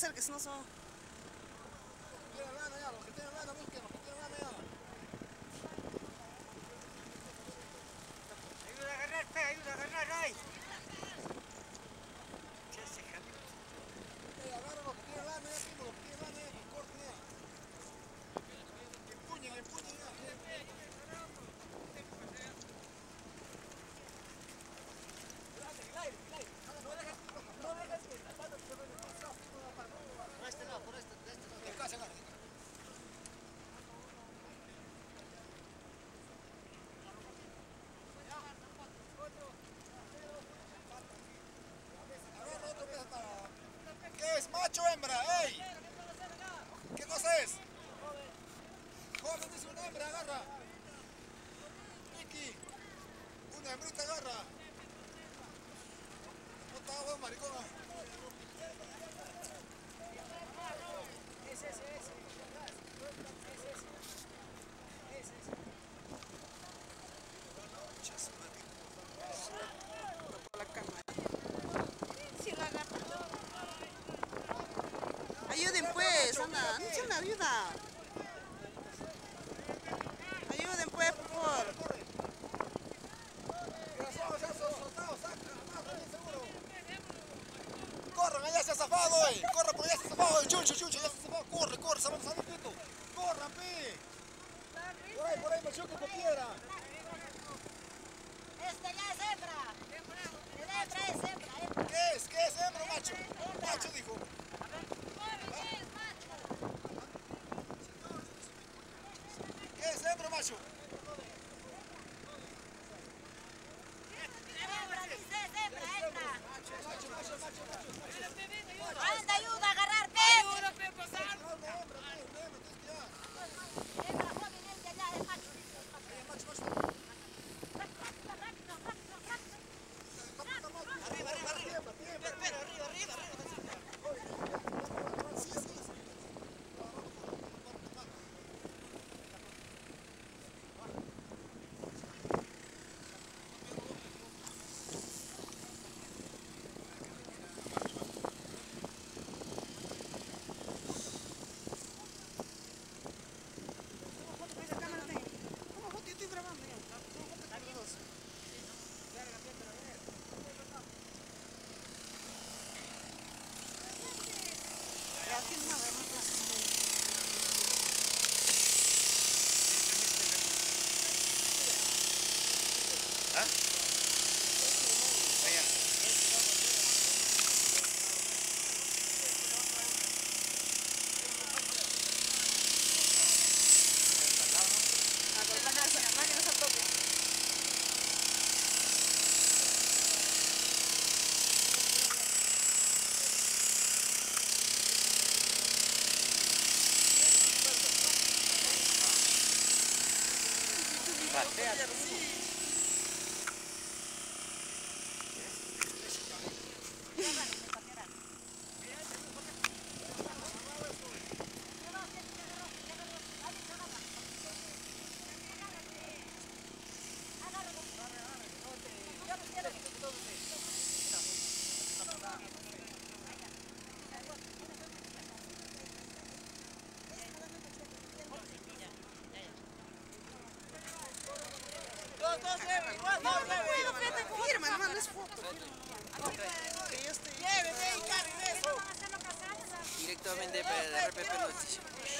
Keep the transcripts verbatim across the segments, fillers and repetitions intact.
acerques, no son. Tienen lana ya, los que tienen lana, busquen, los que tienen lana ya. Ayuda a agarrar, pe, ayuda a agarrar, ay. Eh, agarren los que tienen lana ya, primo, los que tienen lana ya, que corten ya. Que empuñen, empuñen ya. Por este lado, por este, de este lado. De acá se agarra. Agarra otro pez para... ¿Qué es? ¿Macho o hembra? ¡Ey! ¿Qué cosa es? Joven, dice una hembra, agarra. Ricky, una hembrita agarra. No está agua, maricona. Ese, ese, ese. Ese, ese. Ese, ese. La cámara. Sí, la agarra. Ayuden pues, anda, no me ayuda. Ayuden pues, por favor. Corran, allá se ha zafado, eh. Corran, porque ya se ha zafado, chucho, chucho, ya se ha zafado. Corre, corre, se van a salir pito. Corran, pi. Por ahí, por ahí, machuque con piedra. Este ya es hembra. El hembra es hembra, hembra. ¿Qué es? ¿Qué es hembra, macho? Macho dijo. ¿Qué es hembra, macho? Hembra, dice, es hembra, hembra. Macho, macho, macho, macho. Anda, ayuda a agarrar, pe. Ayuda, pe, pasar. Hembra, hembra, hembra, hembra, ya. Hembra, joven, este ya es macho. Macho, macho. Rápido, rápido, rápido, rápido. Arriba, arriba, arriba. Espera, arriba, arriba, arriba. Sí, sí, sí. Firma, hermano, es foto. Que yo estoy... Directamente para la R P P Noticias.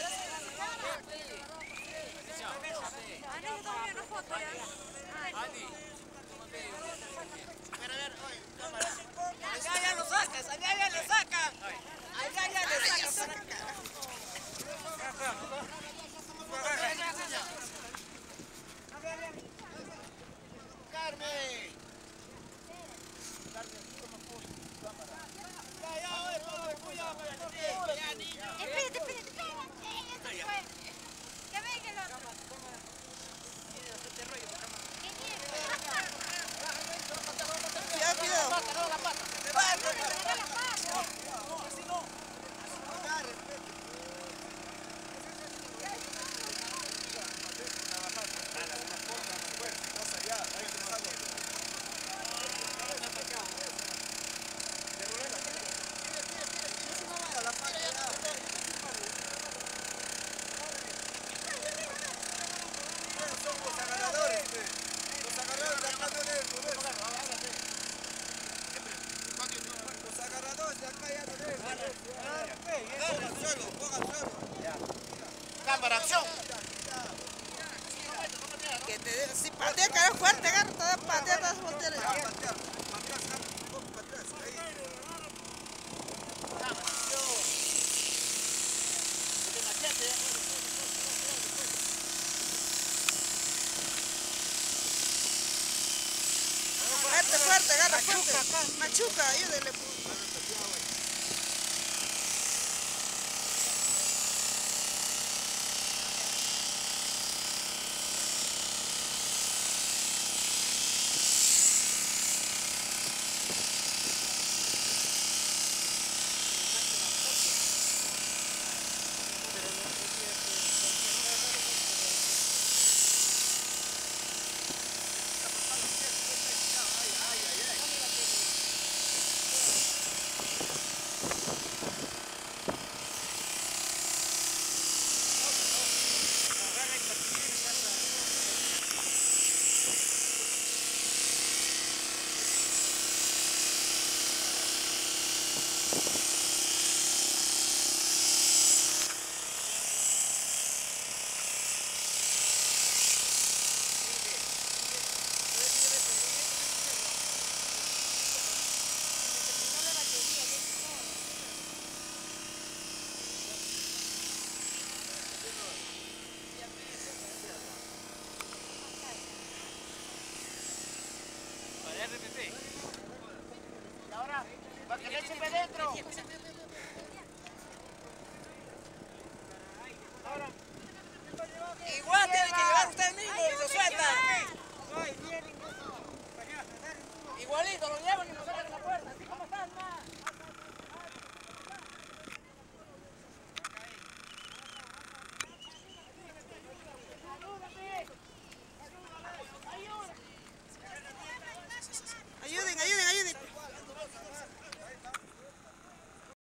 Allá ya lo sacas, allá ya le sacan. Allá ya le sacan. Carmen. Ya, ya, oye, todo, cuidado, Espérate, espérate, espérate. Que venga el otro. Ya, cuidado. La pata. Cámara, acción. Que te dé- si patea, cae fuerte, agarra, te da patea, te das voltear. Fuerte, fuerte, agarra fuerte. Machuca, ayúdele.